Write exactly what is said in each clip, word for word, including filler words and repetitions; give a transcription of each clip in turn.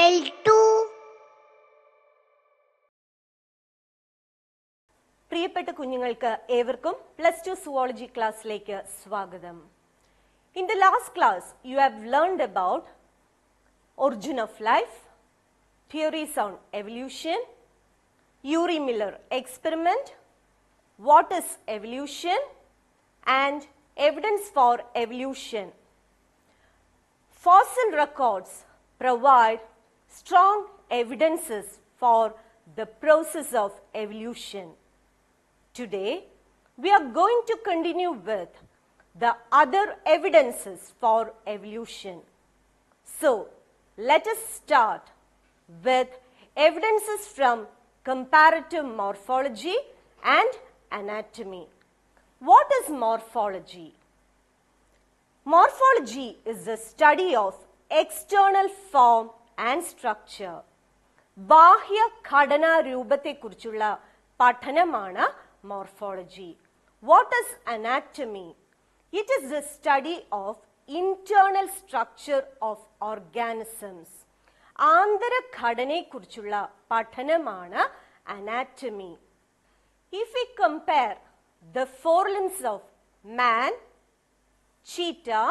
L two. പ്രിയപ്പെട്ട കുഞ്ഞുങ്ങൾക്ക് ഏവർക്കും പ്ലസ് ടു സുവോളജി ക്ലാസ്സിലേക്ക് സ്വാഗതം. In the last class, you have learned about origin of life, theories on evolution, Urey-Miller experiment, what is evolution, and evidence for evolution. Fossil records provide strong evidences for the process of evolution. Today, we are going to continue with the other evidences for evolution. So, let us start with evidences from comparative morphology and anatomy. What is morphology? Morphology is the study of external form and structure. ബാഹ്യ ഘടനാ രൂപത്തെക്കുറിച്ചുള്ള പഠനമാണ് morphology. What is anatomy? It is the study of internal structure of organisms. ആന്തരഘടനയെക്കുറിച്ചുള്ള പഠനമാണ് anatomy. If we compare the forelimbs of man, cheetah,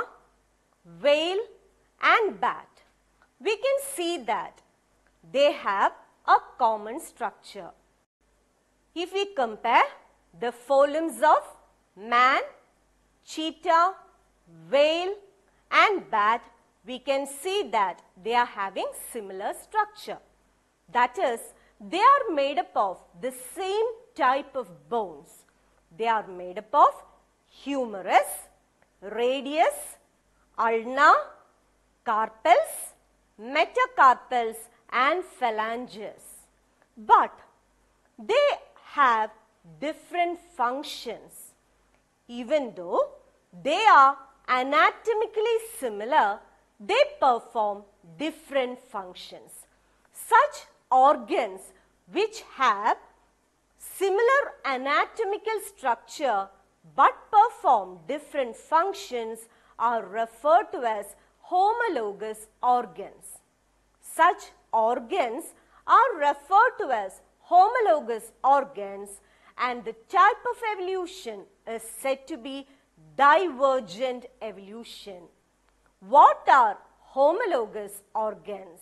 whale and bat, we can see that they have a common structure. If we compare the forelimbs of man, cheetah, whale and bat, we can see that they are having similar structure. That is, they are made up of the same type of bones. They are made up of humerus, radius, ulna, carpels, metacarpals and phalanges. But they have different functions. Even though they are anatomically similar, they perform different functions. Such organs which have similar anatomical structure but perform different functions are referred to as homologous organs. Such organs are referred to as homologous organs, and the type of evolution is said to be divergent evolution. What are homologous organs?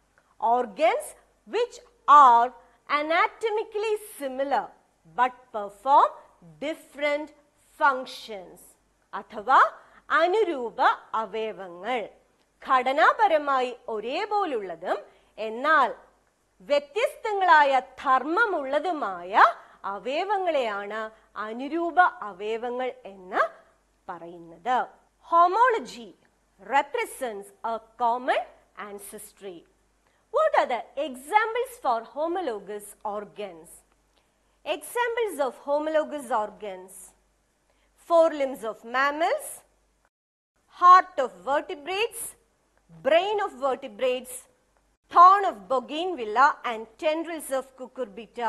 Organs which are anatomically similar but perform different functions. അഥവാ അനുരൂപ അവയവങ്ങൾ ഘടനാപരമായി ഒരേപോലുള്ളതും എന്നാൽ വ്യത്യസ്തങ്ങളായ ധർമ്മമുള്ളതുമായ അവയവങ്ങളെയാണ് അനുരൂപ അവയവങ്ങൾ എന്ന് പറയുന്നത്. Homology represents a common ancestry. What are the examples for homologous organs? Examples of homologous organs: forelimbs of mammals, heart of vertebrates, brain of vertebrates, thorn of bougainvillea and tendrils of cucurbita.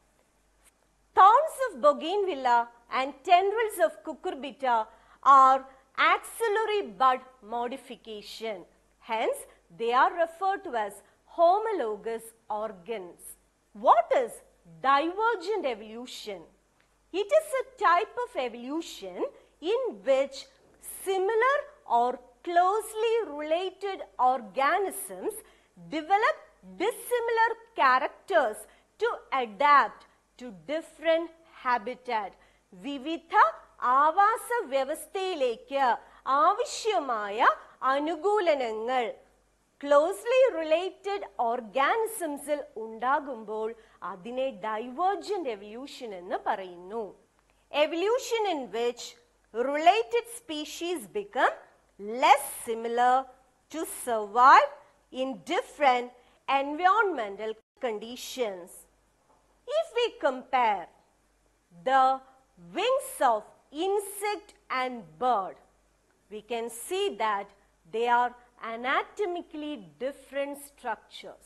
Thorns of bougainvillea and tendrils of cucurbita are axillary bud modification. Hence, they are referred to as homologous organs. What is divergent evolution? It is a type of evolution in which similar or closely related organisms develop dissimilar characters to adapt to different habitat. വിവിധ ആവാസ വ്യവസ്ഥയിലേക്ക് ആവശ്യമായ അനുകൂലനങ്ങൾ closely related ഓർഗാനിസംസിൽ ഉണ്ടാകുമ്പോൾ അതിനെ divergent evolution എന്ന് പറയുന്നു. Evolution in which related species become less similar to survive in different environmental conditions. If we compare the wings of insect and bird, we can see that they are anatomically different structures.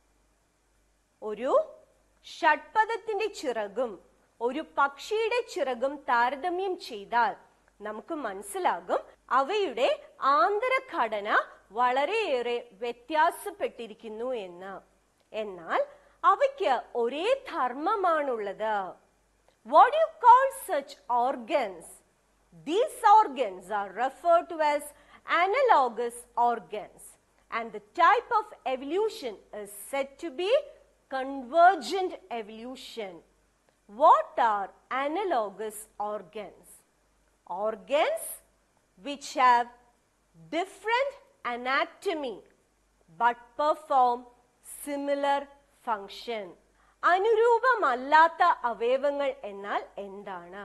ഒരു ഷഡ്പദത്തിന്റെ ചിറകും ഒരു പക്ഷിയുടെ ചിറകും താരതമ്യം ചെയ്താൽ നമുക്ക് മനസ്സിലാകും അവയുടെ ആന്തരഘടന വളരെയേറെ വ്യത്യാസപ്പെട്ടിരിക്കുന്നു എന്ന്. എന്നാൽ അവയ്ക്ക് ഒരേ ധർമ്മമാണുള്ളത്. What do you call such organs? These organs are referred to as analogous organs, and the type of evolution is said to be convergent evolution. What are analogous organs? Organs which have different anatomy but perform similar function. അനുരൂപമല്ലാത്ത അവയവങ്ങൾ എന്നാൽ എന്താണ്?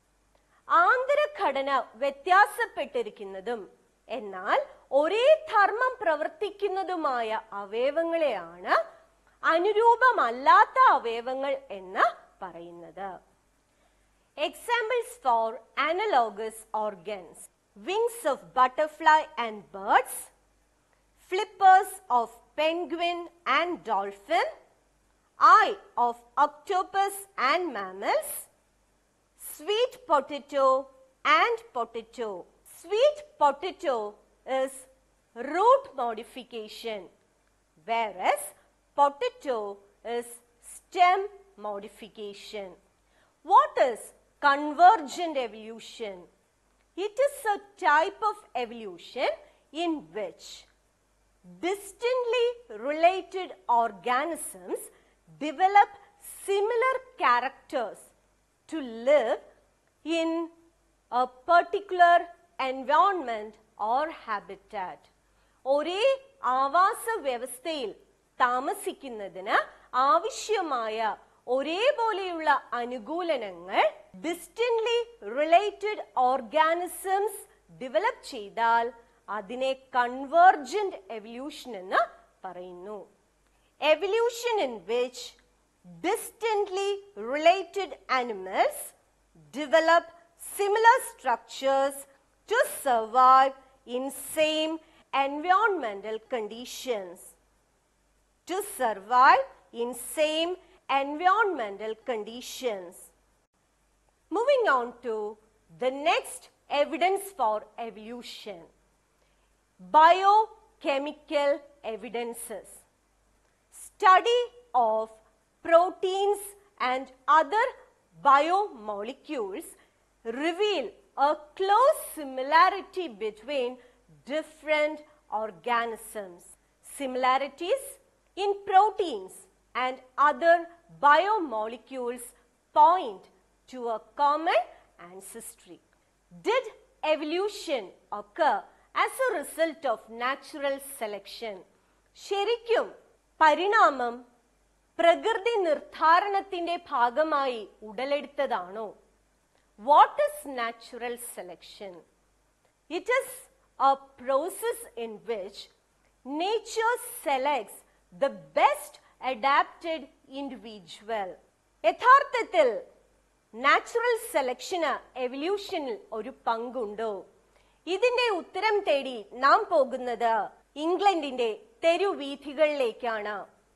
ആന്തരഘടന വ്യത്യാസപ്പെട്ടിരിക്കുന്നതും എന്നാൽ ഒരേ ധർമ്മം പ്രവർത്തിക്കുന്നതുമായ അവയവങ്ങളെയാണ് അനുരൂപമല്ലാത്ത അവയവങ്ങൾ എന്ന് പറയുന്നത്. Examples for analogous organs: wings of butterfly and birds, flippers of penguin and dolphin, eye of octopus and mammals, sweet potato and potato. Sweet potato is root modification, whereas potato is stem modification. What is convergent evolution? It is a type of evolution in which distantly related organisms develop similar characters to live in a particular environment or habitat. ഒരേ ആവാസ വ്യവസ്ഥയിൽ താമസിക്കുന്നതിന് ആവശ്യമായ ഒരേപോലെയുള്ള അനുകൂലനങ്ങൾ distantly related organisms develop ചെയ്താൽ അതിനെ convergent evolution എന്ന് പറയുന്നു. Evolution in which distantly related animals develop similar structures to survive in same environmental conditions. To survive in same environmental conditions. Moving on to the next evidence for evolution: biochemical evidences. Study of proteins and other biomolecules reveal a close similarity between different organisms. Similarities in proteins and other biomolecules point to a common ancestry. Did evolution occur as a result of natural selection? ശരിക്കും പരിണാമം പ്രകൃതി നിർദ്ധാരണത്തിന്റെ ഭാഗമായി ഉടലെടുത്തതാണോ? What is natural selection? It is a process in which nature selects the best adapted individual. യഥാർത്ഥത്തിൽ natural സെലക്ഷന് എവല്യൂഷനിൽ ഒരു പങ്കുണ്ടോ? ഇതിന്റെ ഉത്തരം തേടി നാം പോകുന്നത് ഇംഗ്ലണ്ടിന്റെ തെരുവീഥികളിലേക്കാണ്.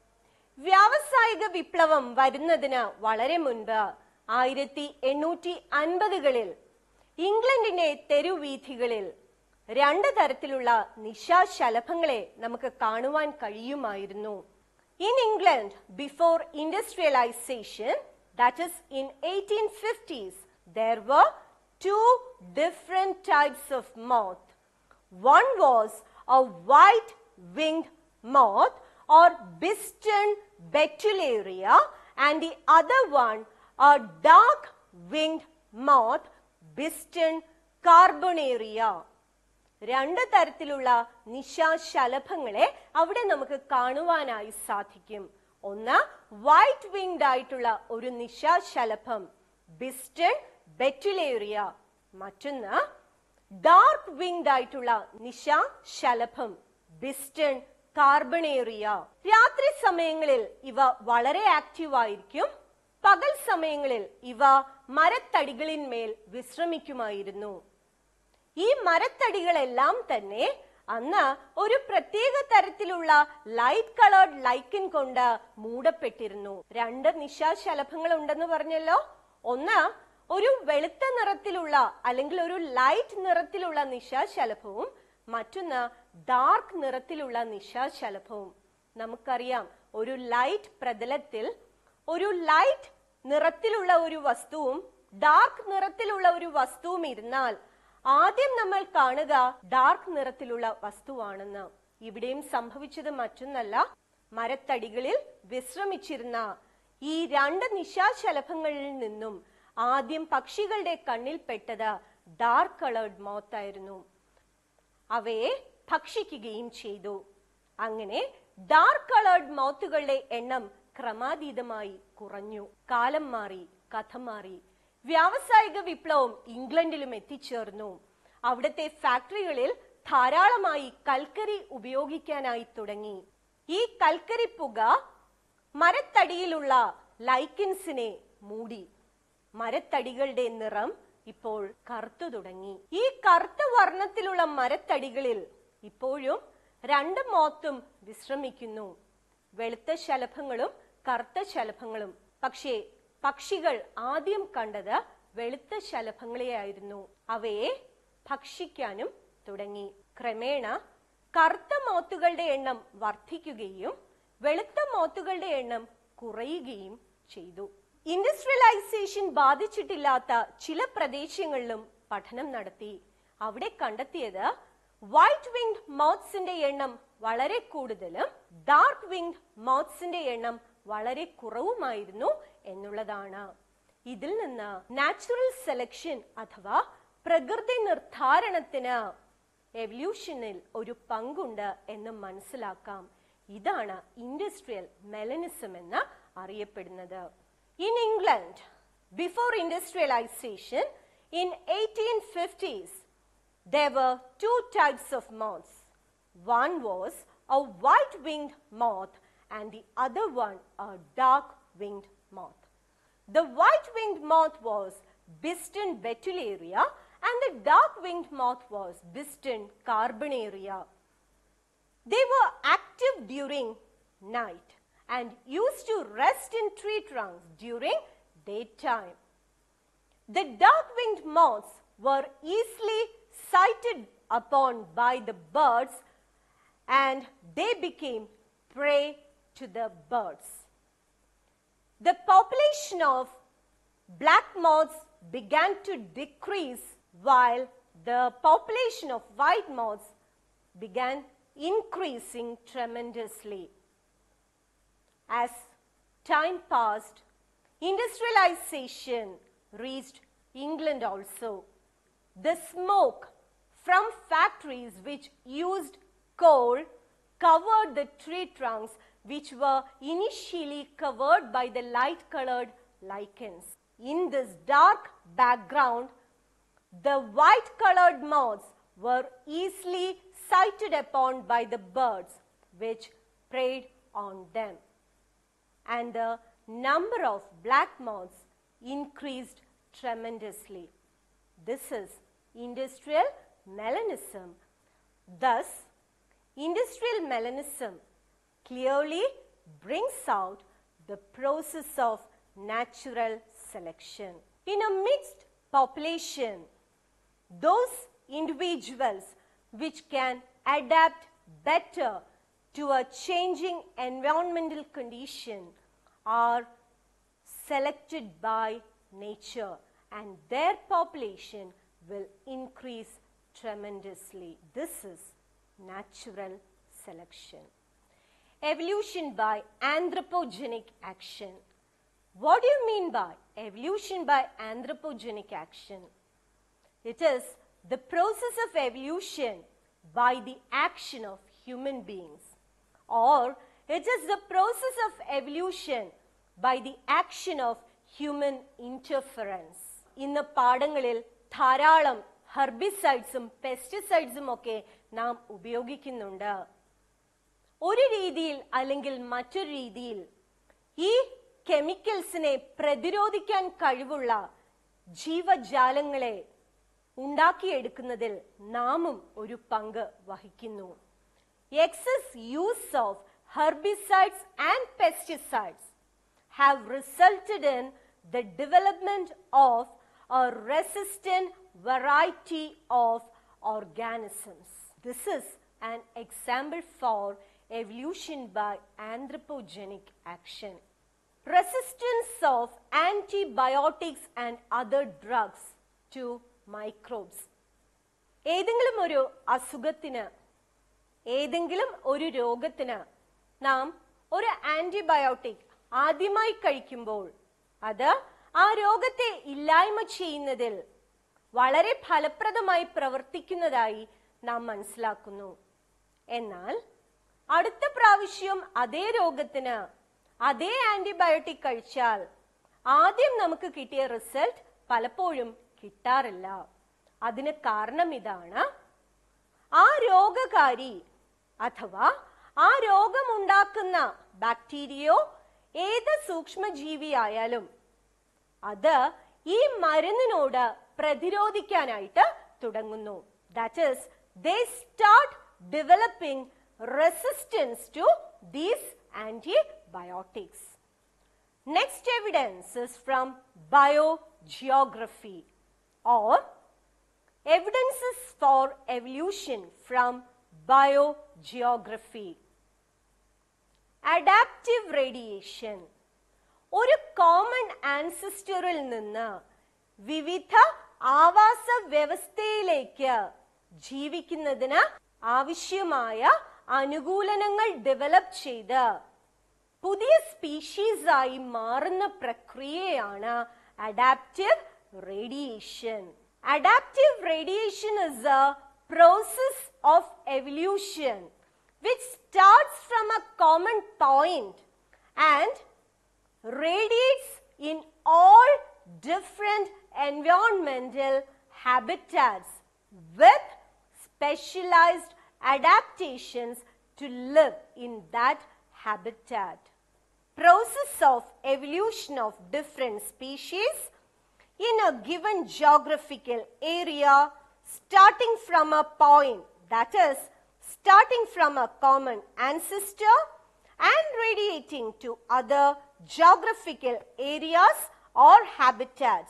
വ്യാവസായിക വിപ്ലവം വരുന്നതിന് വളരെ മുൻപ് ആയിരത്തി എണ്ണൂറ്റി അൻപതുകളിൽ ഇംഗ്ലണ്ടിന്റെ തെരുവീഥികളിൽ രണ്ട് തരത്തിലുള്ള നിശാശലഭങ്ങളെ നമുക്ക് കാണുവാൻ കഴിയുമായിരുന്നു. In England, before industrialization, that is in eighteen fifties, there were two different types of moth. One was a white-winged moth or Biston Betullaria, and the other one a dark-winged moth, Biston Carbonaria. രണ്ട് തരത്തിലുള്ള നിശാശലഭങ്ങളെ അവിടെ നമുക്ക് കാണുവാനായി സാധിക്കും. ഒന്ന് white winged ആയിട്ടുള്ള ഒരു നിശാശലഭം ബിസ്റ്റൺ ബെറ്റുലേറിയ, മറ്റൊന്ന് ഡാർക്ക് വിങ്ഡ് ആയിട്ടുള്ള നിശാശലഭം ബിസ്റ്റൺ കാർബണേറിയ. രാത്രി സമയങ്ങളിൽ ഇവ വളരെ ആക്റ്റീവ് ആയിരിക്കും. പകൽ സമയങ്ങളിൽ ഇവ മരത്തടികളിന്മേൽ വിശ്രമിക്കുമായിരുന്നു. ഈ മരത്തടികളെല്ലാം തന്നെ അന്ന് ഒരു പ്രത്യേക തരത്തിലുള്ള ലൈറ്റ് കളേർഡ് ലൈക്കൻ കൊണ്ട് മൂടപ്പെട്ടിരുന്നു. രണ്ട് നിശാശലഭങ്ങൾ ഉണ്ടെന്ന് പറഞ്ഞല്ലോ. ഒന്ന് ഒരു വെളുത്ത നിറത്തിലുള്ള അല്ലെങ്കിൽ ഒരു ലൈറ്റ് നിറത്തിലുള്ള നിശാശലഭവും മറ്റൊന്ന് ഡാർക്ക് നിറത്തിലുള്ള നിശാശലഭവും. നമുക്കറിയാം, ഒരു ലൈറ്റ് പ്രതലത്തിൽ ഒരു ലൈറ്റ് നിറത്തിലുള്ള ഒരു വസ്തുവും ഡാർക്ക് നിറത്തിലുള്ള ഒരു വസ്തുവും ഇരുന്നാൽ ആദ്യം നമ്മൾ കാണുക ഡാർക്ക് നിറത്തിലുള്ള വസ്തുവാണെന്ന്. ഇവിടെയും സംഭവിച്ചത് മറ്റൊന്നല്ല, മരത്തടികളിൽ വിശ്രമിച്ചിരുന്ന ഈ രണ്ട് നിശാശലഭങ്ങളിൽ നിന്നും ആദ്യം പക്ഷികളുടെ കണ്ണിൽ പെട്ടത് ഡാർക്ക് കളേർഡ് മോത്ത് ആയിരുന്നു. അവയെ ഭക്ഷിക്കുകയും ചെയ്തു. അങ്ങനെ ഡാർക്ക് കളേർഡ് മോത്തുകളുടെ എണ്ണം ക്രമാതീതമായി കുറഞ്ഞു. കാലം മാറി, കഥ മാറി. വ്യാവസായിക വിപ്ലവം ഇംഗ്ലണ്ടിലും എത്തിച്ചേർന്നു. അവിടുത്തെ ഫാക്ടറികളിൽ ധാരാളമായി കൽക്കരി ഉപയോഗിക്കാനായി തുടങ്ങി. ഈ കൽക്കരി പുക മരത്തടിയിലുള്ള ലൈക്കൻസിനെ മൂടി. മരത്തടികളുടെ നിറം ഇപ്പോൾ കറുത്തു തുടങ്ങി. ഈ കറുത്ത വർണ്ണത്തിലുള്ള മരത്തടികളിൽ ഇപ്പോഴും രണ്ട് മോത്തും വിശ്രമിക്കുന്നു, വെളുത്ത ശലഭങ്ങളും കറുത്ത ശലഭങ്ങളും. പക്ഷേ പക്ഷികൾ ആദ്യം കണ്ടത് വെളുത്ത ശലഭങ്ങളെയായിരുന്നു. അവയെ ഭക്ഷിക്കാനും തുടങ്ങി. ക്രമേണ കറുത്ത മോത്തുകളുടെ എണ്ണം വർദ്ധിക്കുകയും വെളുത്ത മോത്തുകളുടെ എണ്ണം കുറയുകയും ചെയ്തു. ഇൻഡസ്ട്രിയലൈസേഷൻ ബാധിച്ചിട്ടില്ലാത്ത ചില പ്രദേശങ്ങളിലും പഠനം നടത്തി. അവിടെ കണ്ടെത്തിയത് വൈറ്റ് വിങ്ഡ് മോത്ത്സിന്റെ എണ്ണം വളരെ കൂടുതലും ഡാർക്ക് വിങ്ഡ് മോത്ത്സിന്റെ എണ്ണം വളരെ കുറവുമായിരുന്നു എന്നുള്ളതാണ്. ഇതിൽ നിന്ന് നാച്ചുറൽ സെലക്ഷൻ അഥവാ പ്രകൃതി നിർദ്ധാരണത്തിന് എവല്യൂഷനിൽ ഒരു പങ്കുണ്ട് എന്ന് മനസ്സിലാക്കാം. ഇതാണ് ഇൻഡസ്ട്രിയൽ മെലനിസം എന്ന് അറിയപ്പെടുന്നത്. In England, before industrialization, in eighteen fifties, there were two types of moths. One was a white-winged moth and the other one a dark-winged moth. The white-winged moth was Biston betullaria and the dark-winged moth was Biston carbonaria. They were active during night and used to rest in tree trunks during daytime. The dark-winged moths were easily sighted upon by the birds and they became prey to the birds. The population of black moths began to decrease while the population of white moths began increasing tremendously. As time passed, industrialization reached England also. The smoke from factories which used coal covered the tree trunks which were initially covered by the light-colored lichens. In this dark background, the white-colored moths were easily sighted upon by the birds which preyed on them. And the number of black moths increased tremendously. This is industrial melanism. Thus, industrial melanism clearly brings out the process of natural selection. In a mixed population, those individuals which can adapt better to a changing environmental condition are selected by nature and their population will increase tremendously. This is natural selection. Evolution by anthropogenic action. What do you mean by evolution by anthropogenic action? It is the process of evolution by the action of human beings, or it is the process of evolution by the action of human interference. ഇന്ന് പാഠങ്ങളിൽ ധാരാളം ഹെർബിസൈഡ്സും പെസ്റ്റിസൈഡ്സും ഒക്കെ നാം ഉപയോഗിക്കുന്നുണ്ട്. ഒരു രീതിയിൽ അല്ലെങ്കിൽ മറ്റൊരു രീതിയിൽ ഈ കെമിക്കൽസിനെ പ്രതിരോധിക്കാൻ കഴിവുള്ള ജീവജാലങ്ങളെ ഉണ്ടാക്കിയെടുക്കുന്നതിൽ നാമും ഒരു പങ്ക് വഹിക്കുന്നു. Excess use of herbicides and pesticides have resulted in the development of a resistant variety of organisms. This is an example for evolution by anthropogenic action. Resistance of antibiotics and other drugs to microbes. ഏതെങ്കിലും ഒരു അസുഖത്തിന്, ഏതെങ്കിലും ഒരു രോഗത്തിന് നാം ഒരു antibiotic ആദ്യമായി കഴിക്കുമ്പോൾ അത് ആ രോഗത്തെ ഇല്ലായ്മ ചെയ്യുന്നതിൽ വളരെ ഫലപ്രദമായി പ്രവർത്തിക്കുന്നതായി നാം മനസ്സിലാക്കുന്നു. എന്നാൽ അടുത്ത പ്രാവശ്യം അതേ രോഗത്തിന് അതേ ആന്റിബയോട്ടിക് കഴിച്ചാൽ ആദ്യം നമുക്ക് കിട്ടിയ റിസൾട്ട് പലപ്പോഴും കിട്ടാറില്ല. അതിന് കാരണം ഇതാണ്: ആ രോഗകാരി അഥവാ ആ രോഗമുണ്ടാക്കുന്ന ബാക്ടീരിയയോ ഏത് സൂക്ഷ്മജീവിയായാലും അത് ഈ മരുന്നിനോട് പ്രതിരോധിക്കാനായിട്ട് തുടങ്ങുന്നു. That is, they start developing resistance to these antibiotics. Next evidence is from biogeography or evidences for evolution from biogeography. Adaptive radiation. ഒരു കോമൺ ആൻസിസ്റ്ററിൽ നിന്ന് വിവിധ ആവാസ വ്യവസ്ഥയിലേക്ക് ജീവിക്കുന്നതിന് ആവശ്യമായ അനുകൂലനങ്ങൾ ഡെവലപ്പ് ചെയ്ത് പുതിയ സ്പീഷീസ് ആയി മാറുന്ന പ്രക്രിയയാണ് adaptive radiation. Adaptive radiation is a process of evolution which starts from a common point and radiates in all different environmental habitats with specialized adaptations to live in that habitat. Process of evolution of different species in a given geographical area starting from a point, that is, starting from a common ancestor and radiating to other geographical areas or habitats.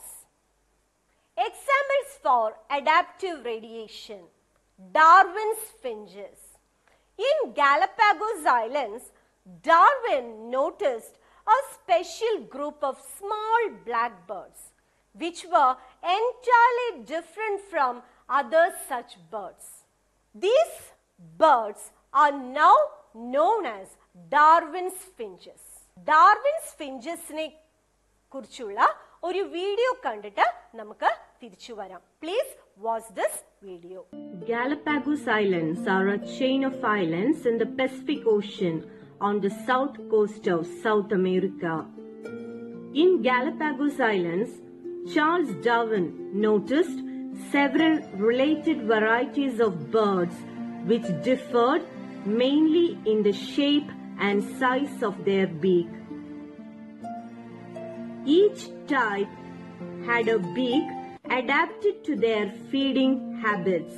Examples for adaptive radiation. Darwin's finches. In Galapagos Islands, Darwin noticed a special group of small blackbirds which were entirely different from other such birds. These birds are now known as Darwin's finches. Darwin's finches ne കുറിച്ചുള്ള ഒരു video കണ്ടിട്ട് നമുക്ക് തിരിച്ചു വരാം. Please watch this video. Galapagos Islands are a chain of islands in the Pacific Ocean on the south coast of South America. In Galapagos Islands, Charles Darwin noticed several related varieties of birds which differed mainly in the shape and size of their beak. Each type had a beak adapted to their feeding habits.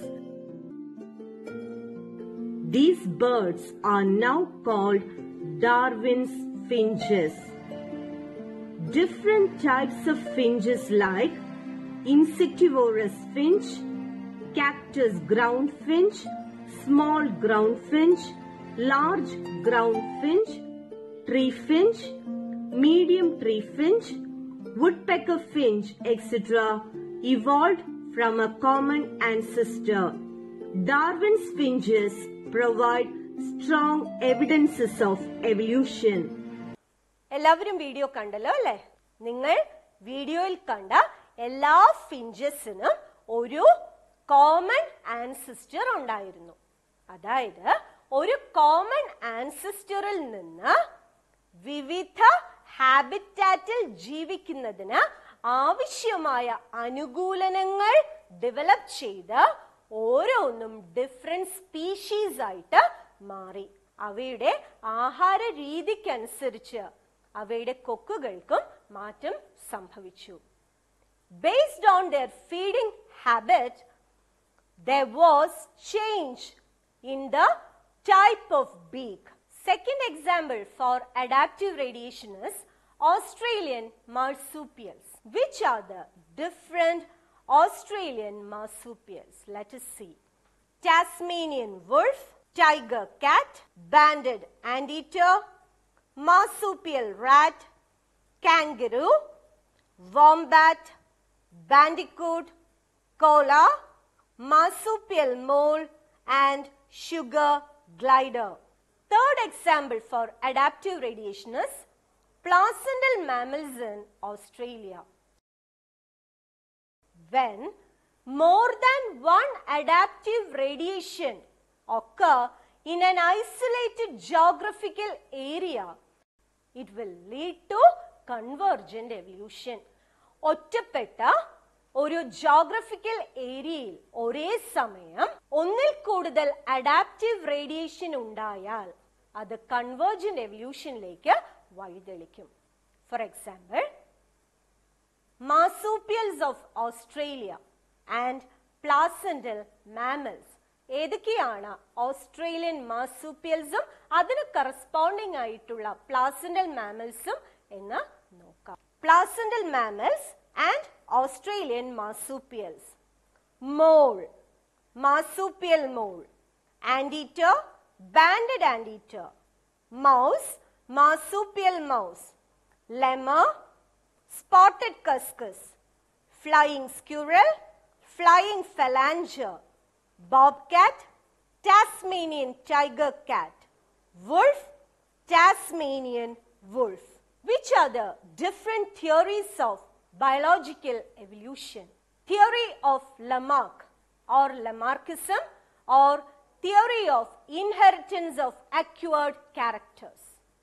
These birds are now called Darwin's finches. Different types of finches like insectivorous finch, cactus ground finch, small ground finch, large ground finch, tree finch, medium tree finch, woodpecker finch, et cetera evolved from a common ancestor. Darwin's finches provide strong evidences of evolution. എല്ലാവരും video കണ്ടല്ലോ അല്ലേ? നിങ്ങൾ വീഡിയോയിൽ കണ്ട എല്ലാ ഫിഞ്ചസിനും ഒരു common ancestor ഉണ്ടായിരുന്നു. അതായത് ഒരു കോമൺ ആൻസിസ്റ്ററിൽ നിന്ന് വിവിധ ഹാബിറ്റാറ്റിൽ ജീവിക്കുന്നതിന് ആവശ്യമായ അനുകൂലനങ്ങൾ ഡെവലപ്പ് ചെയ്ത് ഓരോന്നും ഡിഫറെന്റ് സ്പീഷീസ് ആയിട്ട് മാറി. അവയുടെ ആഹാര രീതിക്കനുസരിച്ച് അവയുടെ കൊക്കുകൾക്കും മാറ്റം സംഭവിച്ചു. Based on their feeding habit, there was change in the type of beak. Second example for adaptive radiation is Australian marsupials. Which are the different Australian marsupials? Let us see. Tasmanian wolf, tiger cat, banded anteater, marsupial rat, kangaroo, wombat, bandicoot, koala, marsupial mole, and sugar glider. Third example for adaptive radiation is placental mammals in Australia. When more than one adaptive radiation occur in an isolated geographical area, it will lead to convergent evolution. ഒറ്റപ്പെട്ട ഒരു geographical ഏരിയയിൽ ഒരേ സമയം ഒന്നിൽ കൂടുതൽ adaptive radiation ഉണ്ടായാൽ അത് convergent എവല്യൂഷനിലേക്ക് വഴിതെളിക്കും. For example, marsupials of Australia and placental mammals. ഏതൊക്കെയാണ് ഓസ്ട്രേലിയൻ മാർസൂപ്പിയൽസും അതിന് കറസ്പോണ്ടിങ് ആയിട്ടുള്ള പ്ലാസന്റൽ മാമൽസും എന്ന് നോക്കാം. Placental mammals and Australian marsupials. Mole, marsupial mole. Anteater, banded anteater. Mouse, marsupial mouse. Lemur, spotted cuscus. Flying squirrel, flying phalanger. Bobcat, Tasmanian tiger cat. Wolf, Tasmanian wolf. Which are the different theories of biological evolution? Theory of Lamarck or Lamarckism, or theory of inheritance of acquired characters.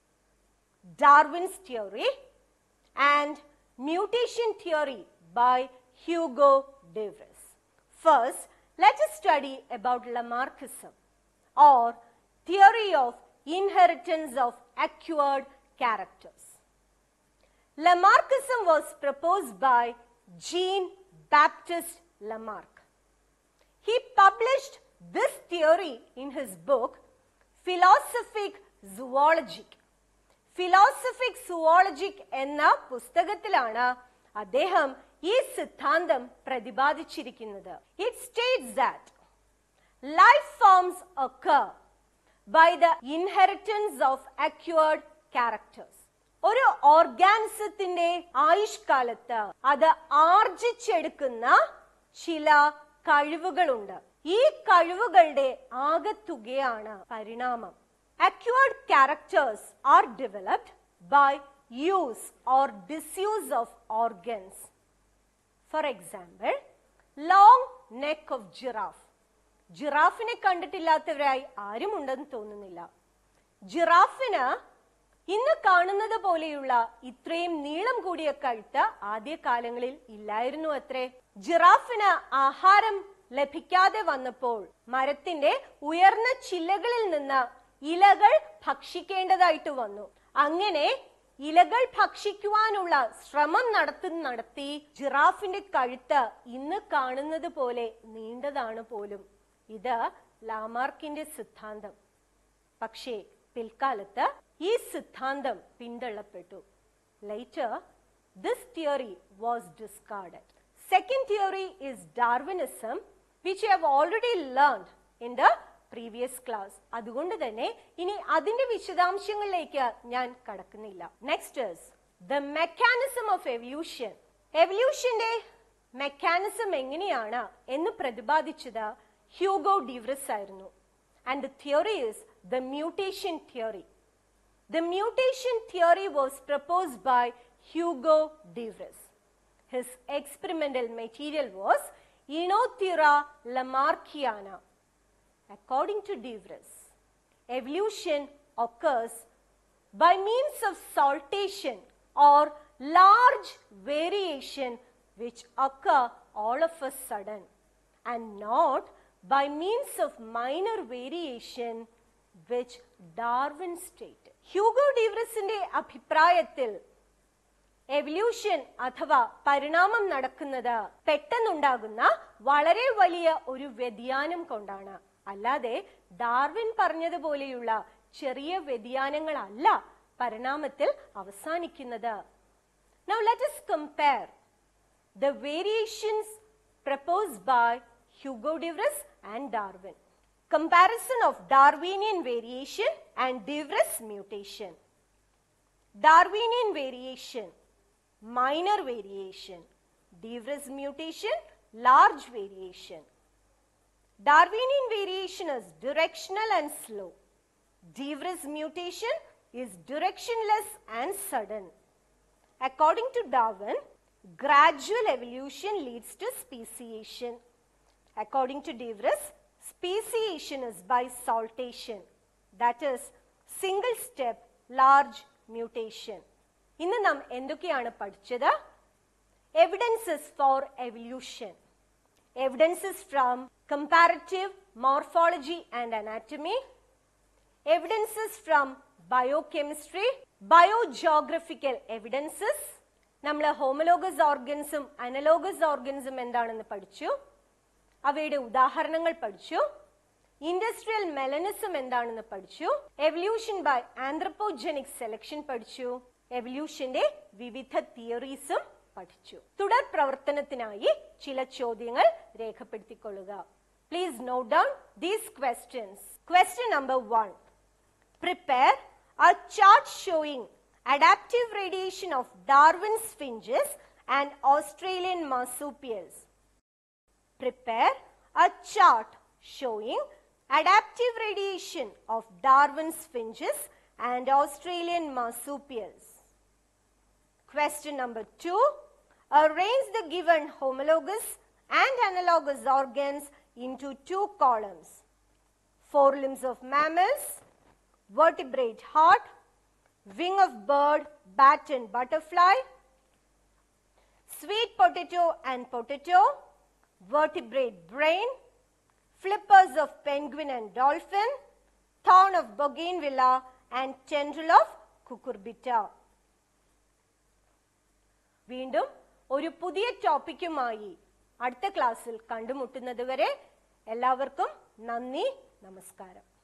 Darwin's theory and mutation theory by Hugo de Vries. First, let us study about Lamarckism or theory of inheritance of acquired characters. Lamarckism was proposed by Jean-Baptiste Lamarck. He published this theory in his book Philosophic Zoologic. Philosophic Zoologic എന്ന പുസ്തകത്തിലാണ് അദ്ദേഹം ഈ സിദ്ധാന്തം പ്രതിപാദിച്ചിരിക്കുന്നത്. It states that life forms occur by the inheritance of acquired characters. ഒരു ഓർഗാനിസത്തിന്റെ ആയുഷ്കാലത്ത് അത് ആർജിച്ചെടുക്കുന്ന ചില കഴിവുകളുണ്ട്. ഈ കഴിവുകളുടെ ആകെത്തുകയാണ് പരിണാമം. Acquired characters are developed by use or disuse of organs. For example, long neck of giraffe. ജിറാഫിനെ കണ്ടിട്ടില്ലാത്തവരായി ആരും ഉണ്ടെന്ന് തോന്നുന്നില്ല. ജിറാഫിന് ഇന്ന് കാണുന്നത് പോലെയുള്ള ഇത്രയും നീളം കൂടിയ കഴുത്ത് ആദ്യകാലങ്ങളിൽ ഇല്ലായിരുന്നു അത്രേ. ജിറാഫിന് ആഹാരം ലഭിക്കാതെ വന്നപ്പോൾ മരത്തിന്റെ ഉയർന്ന ചില്ലകളിൽ നിന്ന് ഇലകൾ ഭക്ഷിക്കേണ്ടതായിട്ട് വന്നു. അങ്ങനെ ഇലകൾ ഭക്ഷിക്കുവാനുള്ള ശ്രമം നടത്തി നടത്തി ജിറാഫിന്റെ കഴുത്ത് ഇന്ന് കാണുന്നത് പോലെ നീണ്ടതാണ് പോലും. ഇത് ലാമാർക്കിന്റെ സിദ്ധാന്തം. പക്ഷേ പിൽക്കാലത്ത് ഈ സിദ്ധാന്തം പിന്തള്ളപ്പെട്ടു. Later, this theory was discarded. Second theory is Darwinism, which I have already learned in the previous class. അതുകൊണ്ട് തന്നെ ഇനി അതിന്റെ വിശദാംശങ്ങളിലേക്ക് ഞാൻ കടക്കുന്നില്ല. Next is the mechanism of evolution. എവല്യൂഷന്റെ മെക്കാനിസം എങ്ങനെയാണ് എന്ന് പ്രതിപാദിച്ചത് ഹ്യൂഗോ ഡി വ്രിസ് ആയിരുന്നു. And the theory is the mutation theory. The mutation theory was proposed by Hugo de Vries. His experimental material was Inothera lamarckiana. According to de Vries, evolution occurs by means of saltation or large variation which occur all of a sudden, and not by means of minor variation which Darwin stated. Hugo de വ്രിസിന്റെ അഭിപ്രായത്തിൽ evolution അഥവാ പരിണാമം നടക്കുന്നത് പെട്ടെന്നുണ്ടാകുന്ന വളരെ വലിയ ഒരു വ്യതിയാനം കൊണ്ടാണ്. അല്ലാതെ ഡാർവിൻ പറഞ്ഞതുപോലെയുള്ള ചെറിയ വ്യതിയാനങ്ങളല്ല പരിണാമത്തിൽ അവസാനിക്കുന്നത്. Now let us compare the variations proposed by Hugo de Vries and Darwin. Comparison of Darwinian variation and de Vries mutation. Darwinian variation, minor variation. De Vries mutation, large variation. Darwinian variation is directional and slow. De Vries mutation is directionless and sudden. According to Darwin, gradual evolution leads to speciation. According to de Vries, speciation is by saltation. That is, single step large mutation. ഇന്ന് നാം എന്തൊക്കെയാണ് പഠിച്ചത്? Evidences for evolution. Evidences from comparative morphology and anatomy. Evidences from biochemistry. Biogeographical evidences. നമ്മൾ homologous ഓർഗൻസും analogous ഓർഗൻസും എന്താണെന്ന് പഠിച്ചു. അവയുടെ ഉദാഹരണങ്ങൾ പഠിച്ചു. ഇൻഡസ്ട്രിയൽ മെലനിസം എന്താണെന്ന് പഠിച്ചു. എവല്യൂഷൻ ബൈ ആന്ത്രപ്പോജനിക് സെലക്ഷൻ പഠിച്ചു. എവല്യൂഷന്റെ വിവിധ തിയറീസും പഠിച്ചു. തുടർ പ്രവർത്തനത്തിനായി ചില ചോദ്യങ്ങൾ രേഖപ്പെടുത്തിക്കൊള്ളുക. Please note down these questions. Question number one. Prepare a chart showing adaptive radiation of Darwin's finches and Australian marsupials. Prepare a chart showing adaptive radiation of Darwin's finches and Australian marsupials. Question number two. Arrange the given homologous and analogous organs into two columns. Forelimbs of mammals, vertebrate heart, wing of bird, bat and butterfly, sweet potato and potato, vertebrate brain, flippers of penguin and dolphin, thorn of bougainvillea and tendril of cucurbita. വീണ്ടും ഒരു പുതിയ ടോപ്പിക്കുമായി അടുത്ത ക്ലാസ്സിൽ കണ്ടുമുട്ടുന്നത് വരെ എല്ലാവർക്കും നന്ദി, നമസ്കാരം.